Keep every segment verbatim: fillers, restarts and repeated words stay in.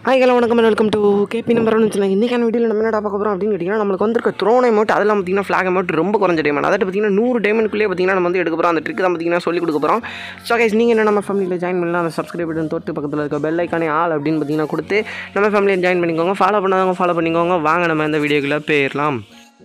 Hi hello வணக்கம் welcome to KP number ஒன்று வச்சுருந்தேன். இன்றைக்கான வீடியோவில் நம்ம என்ன பார்க்க போகிறோம் அப்படின்னு கேட்டிங்கன்னா, நம்மளுக்கு வந்துருக்க த்ரோன் அமௌண்ட் அதெல்லாம் பார்த்திங்கன்னா ஃப்ளாக் அமௌண்ட் ரொம்ப குறைஞ்ச டைமண்ட். அதாவது பார்த்திங்கன்னா நூறு டைமண்ட்குள்ளே பார்த்திங்கன்னா நம்ம வந்து எடுக்க போகிறோம். அந்த ட்ரிக் தான் பார்த்திங்கன்னா சொல்லி கொடுக்க போகிறோம். ஸோ கைஸ், நீங்கள் என்ன நம்ம ஃபேமிலியில் ஜாயின் பண்ணலாம், அந்த சப்ஸ்கிரைப் பட்டன் தொட்டு பக்கத்தில் இருக்க பெல் ஐக்கானே ஆல் அப்படின்னு பார்த்திங்கன்னா கொடுத்து நம்ம ஃபேமிலியை ஜாயின் பண்ணிக்கோங்க. ஃபாலோ பண்ணாதவங்க ஃபாலோ பண்ணிக்கோங்க. வாங்க நம்ம இந்த வீடியோக்குள்ளே போயிடலாம்.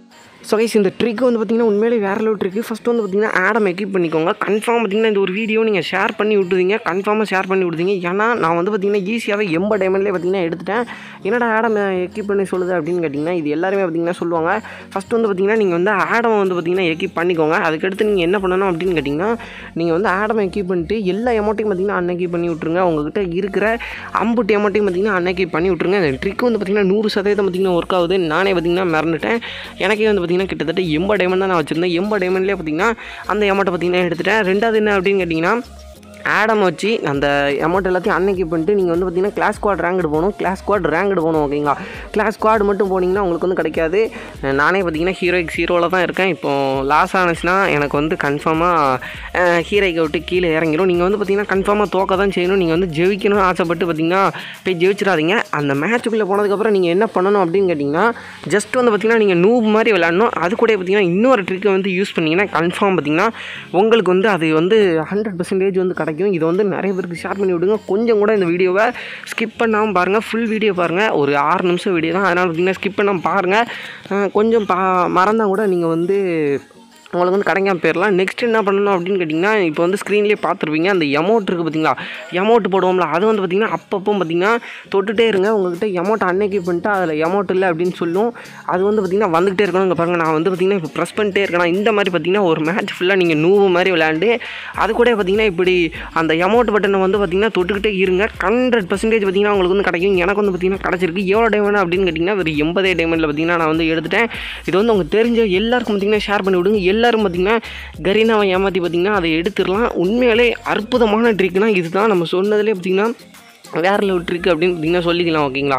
ஸோ கைஸ், இந்த ட்ரிக் வந்து பார்த்திங்கன்னா உண்மையிலே வேறு லெவல் ட்ரிக்கு. ஃபஸ்ட்டு வந்து பார்த்திங்கன்னா ஆடம் எக்யூப் பண்ணிக்கோங்க. கன்ஃபார்ம் பார்த்திங்கன்னா இந்த ஒரு வீடியோ நீங்கள் ஷேர் பண்ணி விட்டுதீங்க, கன்ஃபார்மாக ஷேர் பண்ணி விடுதீங்க. ஏன்னா நான் வந்து பார்த்திங்கன்னா ஈஸியாகவே எண்பது டைமண்ட்லேயே பார்த்திங்கன்னா எடுத்துட்டேன். என்னடா ஆடம் எக்யூப் பண்ணி சொல்லுது அப்படின்னு கேட்டிங்கன்னா, இது எல்லாருமே பார்த்திங்கன்னா சொல்லுவாங்க. ஃபஸ்ட்டு வந்து பார்த்திங்கன்னா நீங்கள் வந்து ஆடம் வந்து பார்த்திங்கன்னா எக்யூப் பண்ணிக்கோங்க. அதுக்கடுத்து நீங்கள் என்ன பண்ணணும் அப்படின்னு கேட்டிங்கன்னா, நீங்கள் வந்து ஆடம் எக்யூப் பண்ணிட்டு எல்லா அமௌண்ட்டையும் பார்த்திங்கன்னா அன்எக்யூப் பண்ணி விட்ருங்க. உங்கள்கிட்ட இருக்கிற அம்புட்டு அமௌண்ட்டையும் பார்த்திங்கன்னா அன்எக்யூப் பண்ணி விட்ருங்க. இந்த ட்ரிக் வந்து பார்த்திங்கன்னா நூறு சதவீதம் பார்த்திங்கன்னா ஒர்க் ஆகுது. நானே பார்த்திங்கன்னா மறந்துட்டேன். எனக்கே வந்து பார்த்திங்கன்னா கிட்டத்தட்ட எண்பது டைமண்ட் தான் நான் வச்சுருந்தேன். எண்பது டைமண்ட்லேயே பார்த்திங்கன்னா அந்த அமௌண்ட்டை பார்த்திங்கன்னா எடுத்துட்டேன். ரெண்டாவது என்ன அப்படின்னு கேட்டிங்கன்னா, ஆடம் வச்சு அந்த அமௌண்ட் எல்லாத்தையும் அன்னைக்கு பண்ணிட்டு நீங்கள் வந்து பார்த்திங்கன்னா கிளாஸ் ஸ்குவாட் ரேங்க்டு போகணும். கிளாஸ் ஸ்குவாட் ரேங்க்டு போகணும். ஓகேங்களா? கிளாஸ் ஸ்குவாட் மட்டும் போனீங்கன்னா உங்களுக்கு வந்து கிடைக்காது. நானே பார்த்திங்கன்னா ஹீரோய்க்கு ஹீரோவில் தான் இருக்கேன். இப்போது லாஸ் ஆனிச்சுன்னா எனக்கு வந்து கன்ஃபார்மாக ஹீரோய்க்கு விட்டு கீழே இறங்கிடும். நீங்கள் வந்து பார்த்திங்கன்னா கன்ஃபார்மாக தோக்க தான் செய்யணும். நீங்கள் வந்து ஜெயிக்கணும்னு ஆசைப்பட்டு பார்த்திங்கன்னா போய் ஜெயிச்சிடாதீங்க. அந்த மேட்சுக்குள்ளே போனதுக்கப்புறம் நீங்கள் என்ன பண்ணணும் அப்படின்னு கேட்டிங்கன்னா, ஜஸ்ட் வந்து பார்த்திங்கன்னா நீங்கள் நூப் மாதிரி விளையாடணும். அது கூட பார்த்திங்கன்னா இன்னொரு ட்ரிக்கை வந்து யூஸ் பண்ணிங்கன்னா கன்ஃபார்ம் பார்த்திங்கன்னா உங்களுக்கு வந்து அது வந்து ஹண்ட்ரட் பர்சன்டேஜ் வந்து கிடைக்கும். இதை வந்து நிறைய பேருக்கு ஷேர் பண்ணி விடுங்க. கொஞ்சம் கூட இந்த வீடியோவை ஸ்கிப் பண்ணாமல் பாருங்கள். ஃபுல் வீடியோ பாருங்கள். ஒரு ஆறு நிமிஷம் வீடியோ தான். அதனால் பார்த்திங்கன்னா ஸ்கிப் பண்ணாமல் பாருங்கள். கொஞ்சம் பா மறந்தால் கூட நீங்கள் வந்து உங்களுக்கு வந்து கிடைக்காம போயிடலாம். நெக்ஸ்ட் என்ன பண்ணணும் அப்படின்னு கேட்டிங்கன்னா, இப்போ வந்து ஸ்க்ரீன்லேயே பார்த்துருப்பீங்க அந்த எமௌண்ட் இருக்குது பார்த்திங்களா, எமௌண்ட் போடுவோம்ல, அது வந்து பார்த்திங்கன்னா அப்பப்போ பார்த்திங்கன்னா தொட்டுகிட்டே இருங்க. உங்கள்கிட்ட எமௌண்ட் அன்னைக்கு பண்ணிட்டு அதில் எமௌண்ட் இல்லை அப்படின்னு சொல்லும். அது வந்து பார்த்திங்கன்னா வந்துகிட்டே இருக்கணும். இங்கே பாருங்கள், நான் வந்து பார்த்திங்கன்னா இப்போ ப்ரெஸ் பண்ணிட்டே இருக்கேன். இந்த மாதிரி பார்த்திங்கன்னா ஒரு மேட்ச் ஃபுல்லாக நீங்கள் நூறு மாதிரி விளையாண்டு அது கூட பார்த்திங்கன்னா இப்படி அந்த எமௌண்ட் பட்டனை வந்து பார்த்திங்கன்னா தொட்டுக்கிட்டே இருங்க. ஹண்ட்ரட் பர்சன்டேஜ் பார்த்திங்கன்னா உங்களுக்கு வந்து கிடைக்கும். எனக்கு வந்து பார்த்திங்கன்னா கிடச்சிருக்கு. எவ்வளோ டைமண்ட் அப்படின்னு கேட்டிங்கன்னா, ஒரு எண்பதே டைமண்டில் பார்த்திங்கன்னா நான் வந்து எடுத்துட்டேன். இது வந்து உங்களுக்கு தெரிஞ்ச எல்லாருக்கும் பார்த்திங்கன்னா ஷேர் பண்ணி விடுங்க. எல்லாரும் பார்த்திங்கன்னா கரீனாவை ஏமாற்றி பார்த்திங்கன்னா அதை எடுத்துடலாம். உண்மையிலே அற்புதமான ட்ரிக்னா இதுதான். நம்ம சொன்னதுலேயே பார்த்திங்கன்னா வேறு லெவல் ட்ரிக் அப்படின்னு பார்த்திங்கன்னா சொல்லிக்கலாம். ஓகேங்களா?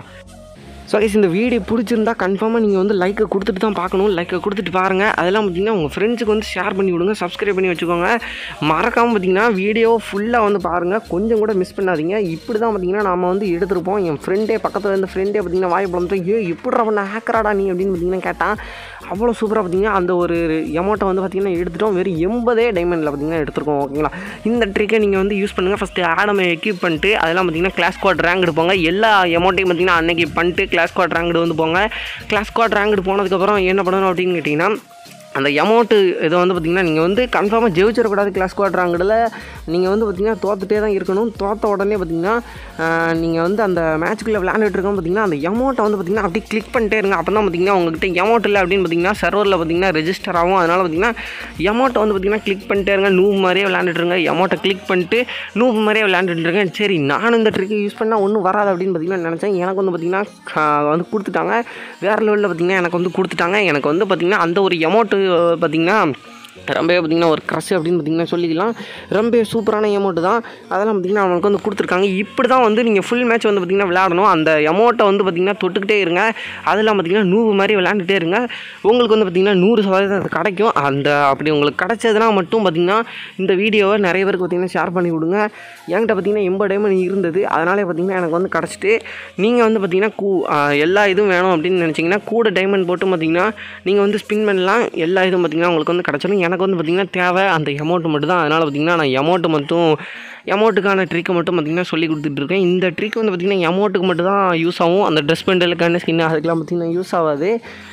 ஸோ கைஸ், இந்த வீடியோ பிடிச்சிருந்தா கன்ஃபார்மாக நீங்கள் வந்து லைக்கை கொடுத்துட்டு தான் பார்க்கணும். லைக்கை கொடுத்துட்டு பாருங்கள். அதெல்லாம் பார்த்திங்கன்னா உங்கள் ஃப்ரெண்ட்ஸுக்கு வந்து ஷேர் பண்ணி விடுங்க. சப்ஸ்கிரைப் பண்ணி வச்சுக்கோங்க. மறக்காமல் பார்த்திங்கன்னா வீடியோ ஃபுல்லாக வந்து பாருங்கள். கொஞ்சம் கூட மிஸ் பண்ணாதீங்க. இப்படி தான் பார்த்திங்கன்னா நம்ம வந்து எடுத்துருப்போம். என் ஃப்ரெண்டே பக்கத்தில் இருந்த ஃப்ரெண்டே பார்த்திங்கன்னா வாய் பழந்துட்டு, ஏ இப்படி பண்ண ஹேக்கராடா நீ அப்படின்னு பார்த்திங்கன்னா கேட்டான். அவ்வளோ சூப்பராக பார்த்திங்கன்னா அந்த ஒரு அமௌண்ட்டை வந்து பார்த்திங்கன்னா எடுத்துட்டோம். வெறும் எண்பதே டைமண்டில் பார்த்திங்கன்னா எடுத்துருக்கோம். ஓகேங்களா? இந்த ட்ரிக்கை நீங்கள் வந்து யூஸ் பண்ணுங்கள். ஃபஸ்ட்டு ஆடம் எக்யூப் பண்ணிட்டு அதெல்லாம் பார்த்திங்கன்னா கிளாஸ் ஸ்குவாட் ரேங்க் எடுப்போங்க. எல்லா அமௌண்ட்டையும் பார்த்திங்கன்னா அன்னைக்கு பண்ணிட்டு கிளாஸ் ஸ்குவாட் ரேங்க்டு வந்து போங்க. கிளாஸ் ஸ்குவாட் ரேங்க்டு போனதுக்கப்புறம் என்ன பண்ணணும் அப்படின்னு கேட்டிங்கன்னா, அந்த அமௌண்ட்டு இதை வந்து பார்த்திங்கன்னா நீங்கள் வந்து கன்ஃபார்மாக ஜெயிச்சிடக்கூடாது. கிளாஸ் ஸ்குவாட் ரேங்க்டில் நீங்கள் வந்து பார்த்திங்கன்னா தோத்துட்டே தான் இருக்கணும். தோற்ற உடனே பார்த்திங்கன்னா நீங்கள் வந்து அந்த மேட்ச்சுக்குள்ளே விளையாண்டுட்டு இருக்கோம் பார்த்திங்கன்னா அந்த அமௌண்ட்டை வந்து பார்த்திங்கன்னா அப்படியே கிளிக் பண்ணிட்டே இருங்க. அப்போ தான் பார்த்திங்கன்னா உங்கள்கிட்ட அமௌண்ட் இல்லை அப்படின்னு பார்த்திங்கன்னா சர்வரில் பார்த்திங்கன்னா ரெஜிஸ்டர் ஆகும். அதனால் பார்த்திங்கன்னா அமௌண்ட்டை வந்து பார்த்திங்கன்னா கிளிக் பண்ணிட்டே இருங்க. நூப் மாதிரியே விளையாண்டுட்டுருங்க. அமௌண்ட்டை கிளிக் பண்ணிட்டு நூப் மாதிரியே விளையாண்டுட்டுருக்கேன். சரி, நானும் இந்த ட்ரிக்கை யூஸ் பண்ணால் ஒன்றும் வராது அப்படின்னு பார்த்திங்கன்னா நினச்சேன். எனக்கு வந்து பார்த்திங்கன்னா வந்து கொடுத்துட்டாங்க. வேறு லெவலில் பார்த்திங்கன்னா எனக்கு வந்து கொடுத்துட்டாங்க. எனக்கு வந்து பார்த்திங்கன்னா அந்த ஒரு அமௌண்ட்டு பார்த்திங்கன்னா ரொம்பவே பார்த்திங்கன்னா ஒரு க்ரஷ் அப்படின்னு பார்த்திங்கன்னா சொல்லிக்கலாம். ரொம்ப சூப்பரான அமௌண்ட்டு தான். அதெல்லாம் பார்த்திங்கன்னா அவங்களுக்கு வந்து கொடுத்துருக்காங்க. இப்படி தான் வந்து நீங்கள் ஃபுல் மேட்ச் வந்து பார்த்திங்கன்னா விளையாடணும். அந்த அமௌண்ட்டை வந்து பார்த்திங்கன்னா தொட்டுக்கிட்டே இருங்க. அதெல்லாம் பார்த்திங்கன்னா நூறு மாதிரி விளையாண்டுட்டே இருங்க. உங்களுக்கு வந்து பார்த்திங்கன்னா நூறு சதவீதம் அது கிடைக்கும். அந்த அப்படி உங்களுக்கு கிடைச்சதுனா மட்டும் பார்த்திங்கன்னா இந்த வீடியோவை நிறைய பேருக்கு பார்த்திங்கன்னா ஷேர் பண்ணி விடுங்க. என்கிட்ட பார்த்திங்கன்னா எண்பது டைமண்ட் இருந்தது. அதனாலே பார்த்திங்கன்னா எனக்கு வந்து கிடச்சிட்டு நீங்கள் வந்து பார்த்திங்கன்னா கூ எல்லா இதுவும் வேணும் அப்படின்னு நினச்சிங்கன்னா கூட டைமண்ட் போட்டு பார்த்திங்கன்னா நீங்கள் வந்து ஸ்பின் பண்ணலாம். எல்லா இதுவும் பார்த்திங்கன்னா உங்களுக்கு வந்து கிடச்சிடும். எனக்கு வந்து பார்த்திங்கன்னா தேவை அந்த அமௌண்ட்டு மட்டும் தான். அதனால் பார்த்திங்கன்னா நான் அமௌண்ட்டு மட்டும் அமௌண்ட்டுக்கான ட்ரிக்கை மட்டும் பார்த்திங்கன்னா சொல்லி கொடுத்துட்ருக்கேன். இந்த ட்ரிக் வந்து பார்த்திங்கன்னா அமௌண்ட்டுக்கு மட்டும் தான் யூஸ் ஆகும். அந்த ட்ரெஸ் பண்டலுக்கான ஸ்கின் அதுக்கெலாம் பார்த்திங்கன்னா யூஸ் ஆகாது.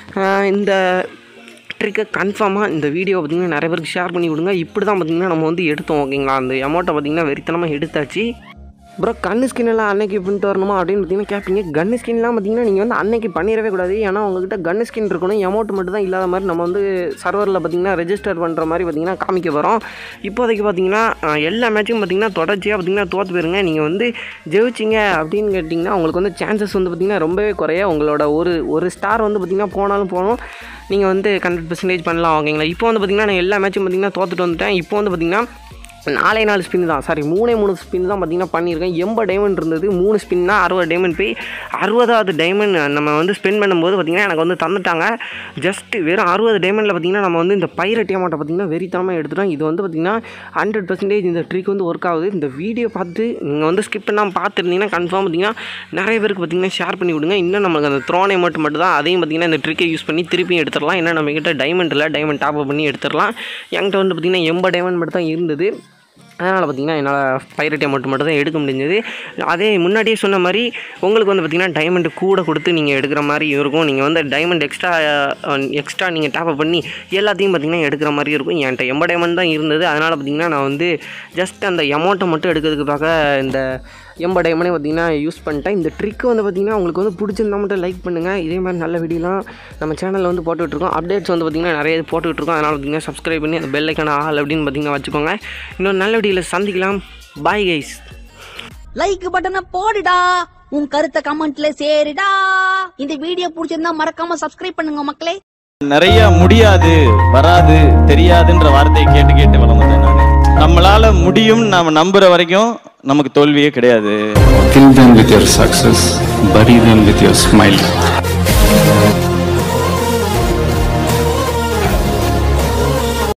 இந்த ட்ரிக்கை கன்ஃபார்மாக இந்த வீடியோ பார்த்திங்கன்னா நிறைய பேருக்கு ஷேர் பண்ணி விடுங்க. இப்படி தான் பார்த்திங்கன்னா நம்ம வந்து எடுத்தோம். ஓகேங்களா? அந்த அமௌண்ட்டை பார்த்திங்கன்னா வெறித்தனமாக எடுத்தாச்சு. ப்ரோ, கன்று ஸ்கின்னெல்லாம் அன்னைக்கு பண்ணிட்டு வரணுமா அப்படின்னு பார்த்திங்கன்னா கேட்பீங்க. கன்று ஸ்கின்லாம் பார்த்திங்கன்னா நீங்கள் வந்து அன்னைக்கு பண்ணிடவே கூடாது. ஏன்னா உங்கள்கிட்ட கன்று ஸ்கின் இருக்கணும். அமௌண்ட் மட்டும் தான் இல்லாத மாதிரி நம்ம வந்து சர்வரில் பார்த்திங்கன்னா ரெஜிஸ்டர் பண்ணுற மாதிரி பார்த்திங்கன்னா காமிக்க போகிறோம். இப்போதைக்கு பார்த்திங்கன்னா எல்லா மேட்சும் பார்த்திங்கன்னா தொடர்ச்சியாக பார்த்திங்கன்னா தோற்று போயிருங்க. நீங்கள் வந்து ஜெயிச்சிங்க அப்படின்னு கேட்டிங்கன்னா உங்களுக்கு வந்து சான்சஸ் வந்து பார்த்திங்கன்னா ரொம்பவே குறைய. உங்களோட ஒரு ஒரு ஸ்டார் வந்து பார்த்திங்கன்னா போனாலும் போகணும். நீங்கள் வந்து ஹண்ட்ரட் பர்சன்டேஜ் பண்ணலாம். ஓகேங்களா? இப்போ வந்து பார்த்திங்கன்னா நான் எல்லா மேட்சும் பார்த்திங்கன்னா தோற்றுட்டு வந்துட்டேன். இப்போ வந்து பார்த்திங்கன்னா நாலே நாலு ஸ்பின் தான் சாரி மூணே மூணு ஸ்பின் தான் பார்த்திங்கன்னா பண்ணியிருக்கேன். எண்பது டைமண்ட் இருந்தது, மூணு ஸ்பின்னா அறுபது டைமண்ட் போய் அறுபதாவது டைமண்ட் நம்ம வந்து ஸ்பெண்ட் பண்ணும்போது பார்த்திங்கன்னா எனக்கு வந்து தந்துட்டாங்க. ஜஸ்ட்டு வெறும் அறுபது டைமண்டில் பார்த்திங்கன்னா நம்ம வந்து இந்த பைரட் அமௌண்ட்டை பார்த்திங்கன்னா வெறித்தனமாக எடுத்துட்டோம். இது வந்து பார்த்திங்கன்னா ஹண்ட்ரட் பர்சன்டேஜ் இந்த ட்ரிக் வந்து ஒர்க் ஆகுது. இந்த வீடியோ பார்த்து நீங்கள் வந்து ஸ்கிப் பண்ணாமல் பார்த்துருந்தீங்கன்னா கன்ஃபார்ம் பார்த்திங்கன்னா நிறைய பேருக்கு பார்த்திங்கன்னா ஷேர் பண்ணி விடுங்க. இன்னும் நம்மளுக்கு அந்த த்ரோன் அமௌண்ட் மட்டும் தான், அதையும் பார்த்திங்கன்னா இந்த ட்ரிக்கை யூஸ் பண்ணி திருப்பியும் எடுத்துடலாம். ஏன்னா நம்மக்கிட்ட டைமண்ட் இல்லை, டைமண்ட் டாப் பண்ணி எடுத்துடலாம். என்கிட்ட வந்து பார்த்திங்கன்னா எண்பது டைமண்ட் மட்டும் தான் இருந்தது. அதனால் பார்த்திங்கன்னா என்னால் பைரட் அமௌண்ட் மட்டும் தான் எடுக்க முடிஞ்சது. அதே முன்னாடியே சொன்ன மாதிரி உங்களுக்கு வந்து பார்த்திங்கன்னா டைமண்ட் கூட கொடுத்து நீங்கள் எடுக்கிற மாதிரி இருக்கும். நீங்கள் வந்து டைமண்ட் எக்ஸ்ட்ரா எக்ஸ்ட்ரா நீங்கள் டாப்அப் பண்ணி எல்லாத்தையும் பார்த்திங்கன்னா எடுக்கிற மாதிரி இருக்கும். என்கிட்ட எண்பது டைமண்ட் தான் இருந்தது. அதனால் பார்த்திங்கன்னா நான் வந்து ஜஸ்ட் அந்த அமௌண்ட்டை மட்டும் எடுக்கிறதுக்கு பார்க்க இந்த எண்பது டைமண்டே பார்த்திங்கன்னா யூஸ் பண்ணிட்டேன். இந்த ட்ரிக்கு வந்து பார்த்திங்கன்னா உங்களுக்கு வந்து பிடிச்சிருந்தா மட்டும் லைக் பண்ணுங்கள். இதே மாதிரி நல்ல வீடியோலாம் நம்ம சேனலில் வந்து போட்டுக்கிட்டுருக்கோம். அப்டேட்ஸ் வந்து பார்த்திங்கன்னா நிறைய போட்டுக்கிட்டுருக்கோம். அதனால் பார்த்திங்கன்னா சப்ஸ்கிரைப் பண்ணி அந்த பெல் ஐக்கான ஆல் அப்படின்னு பார்த்திங்கன்னா வச்சுக்கோங்க. இன்னொரு நல்ல வீடியோவில் சந்திக்கலாம். Bye guys. லைக் பட்டனை போடுடா, உன் கருத்தை கமெண்ட்ல சேருடா. இந்த வீடியோ பிடிச்சிருந்தா மறக்காம சப்ஸ்கிரைப் பண்ணுங்க மக்களே. நிறைய முடியாது, வராது, தெரியாதுன்ற வார்த்தையை கேட்டு கேட்டு வளர்ந்தேன் நான். நம்மளால முடியும் நாம நம்புற வரைக்கும் நமக்கு தோல்வியே கிடையாது. Kill them with your success, bury them with your smile.